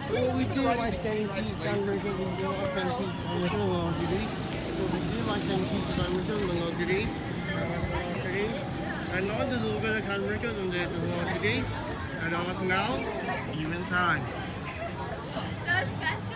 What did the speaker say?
we do my Centrifuge camera video, Centrifuge camera mga diri. So we do my Centrifuge camera mga diri. And on the logo camera on the mga diri. And also now, even time.